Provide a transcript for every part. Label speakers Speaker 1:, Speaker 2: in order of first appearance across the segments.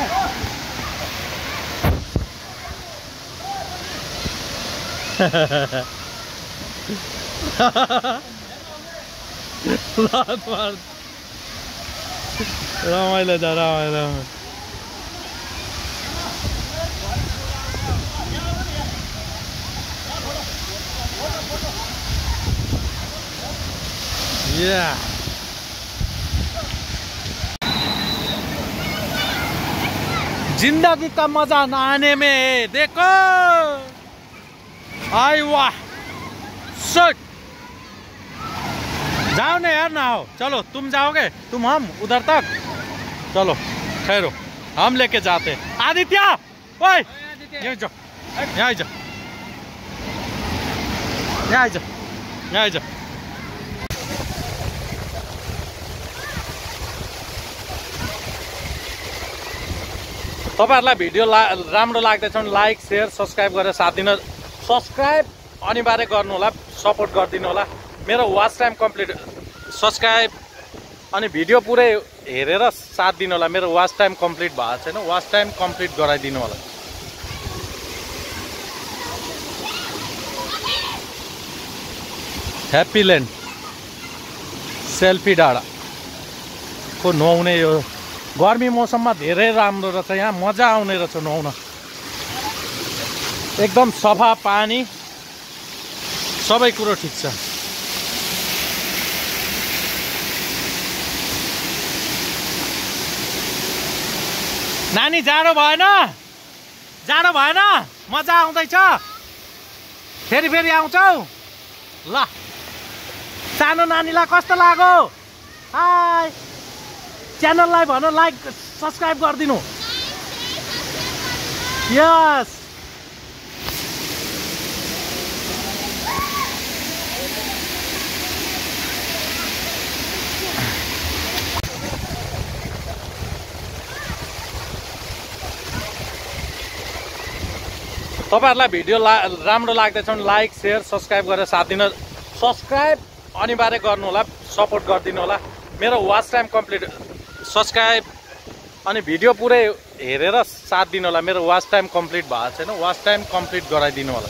Speaker 1: रमाइलो छ रमाइलो जिंदगी का मजा नहाने में देखो आई वाह शट जाओ ना यार नहाओ चलो तुम जाओगे तुम हम उधर तक चलो ठहरो हम लेके जाते आदित्य ओए यहाँ जाओ यहाँ जाओ यहाँ जाओ यहाँ जाओ तपाईहरुलाई भिडियो राम्रो लाग्दैछ भने लाइक शेयर सब्स्क्राइब गरेर साथ दिन सब्स्क्राइब अनिवार्य गर्नु होला सपोर्ट गरिदिनु होला मेरो वाच टाइम कम्प्लिट सब्स्क्राइब अनि भिडियो पुरै हेरेर साथ दिनु होला मेरो वाच टाइम कम्प्लिट भएको छैन वाच टाइम कम्प्लिट गराइदिनु होला ह्याप्पी ल्यान्ड सेल्फी डाँडा को नुहाउने यो गर्मी मौसममा धेरै राम्रो रहेछ यहाँ मजा आउने रहेछ नुहाउन एकदम सफा पानी सबै कुरो ठिक छ नानी जाडो भएन मजा आउँदैछ फेरि फेरि आउँछौ ल सानो नानीलाई कस्तो लाग्यो हाय च्यानललाई भन लाइक सब्स्क्राइब गरिदिनु यस तपाईहरुलाई भिडियो राम्रो लाग्दैछ भने लाइक शेयर सब्स्क्राइब गरेर साथ दिन सब्स्क्राइब अनिवार्य गर्नु होला सपोर्ट गरिदिनु होला मेरो वाच टाइम कम्प्लिट सब्स्क्राइब अनि भिडियो पुरै हेरेर साथ दिनु होला मेरो वाच टाइम कम्प्लिट भएको छैन वाच टाइम कम्प्लिट गराइदिनु होला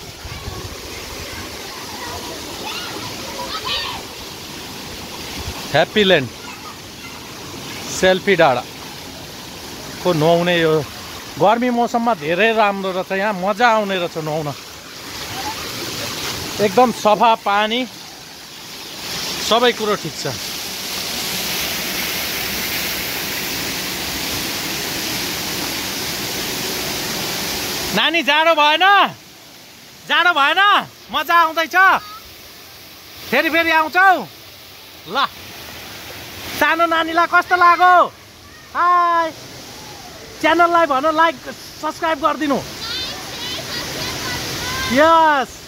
Speaker 1: ह्याप्पी ल्यान्ड सेल्फी डाँडा को नुहाउने यो गर्मी मौसममा धेरै राम्रो रहेछ यहाँ मजा आउने रहेछ नुहाउन एकदम सफा पानी सबै कुरो ठिक छ नानी जाडो भएन मजा आउँदैछ फेरि फेरि आउँछौ ल सानो नानीलाई कस्तो लाग्यो हाय च्यानललाई भन लाइक सब्स्क्राइब गरिदिनु यस